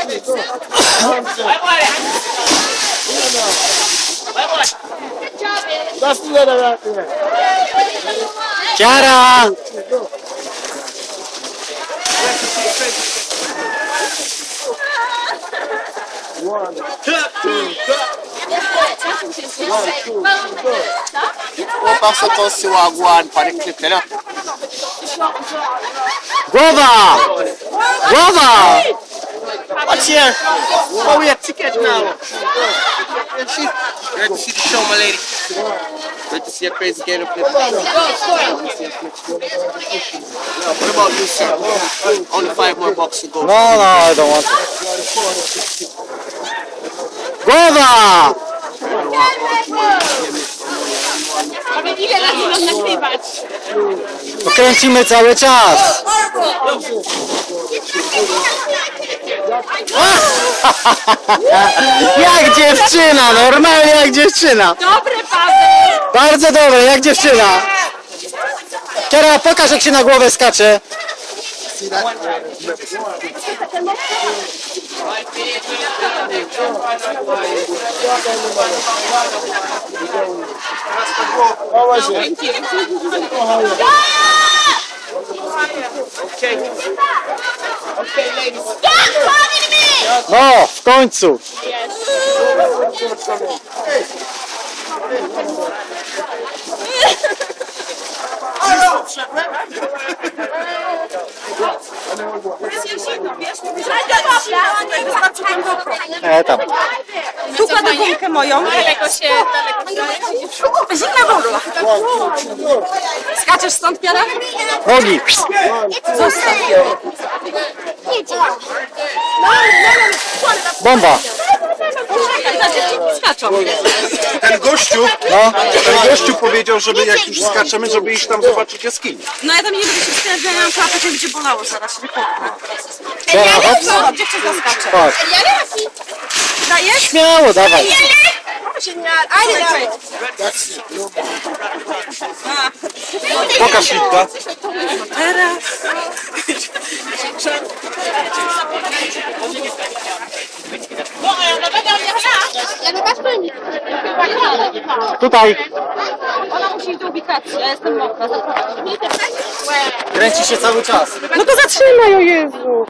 Chiara! What passa to si wagwan panik clip na. Głowa! Głowa! What's here? Oh, we have ticket now. Ready to see the show, my lady. Ready to see a crazy game of flip. What about you, sir? Only 5 more bucks to go. No, I don't want to. Głowa! Ile razy mam nagrywać? Kręcimy cały czas. Jak dziewczyna, normalnie jak dziewczyna. Dobre, Paweł! Bardzo dobre, jak dziewczyna. Kiera, pokaż jak się na głowę skacze. No, w końcu. Tam. Tu kładę gumkę moją. Daleko się... Zimna woda. Skaczesz stąd, Piara? Nogi. Zostaw ją. Bomba. Czekaj, za dziewczynki skaczą. Ten gościu powiedział, żeby jak już skaczemy, żeby iść tam zobaczyć jaskinię. No ja tam nie będę się wstawiać, ja mam klapę, to będzie bolało zaraz. Kiera, hops. No, dziewczynka skacze. Chodź. Dajesz? Śmiało, dawaj. Pokaż lipka. Teraz. Tutaj. Ona musi iść do ubikacji, ja jestem mokra. Kręci się cały czas. No to zatrzymaj, o Jezu.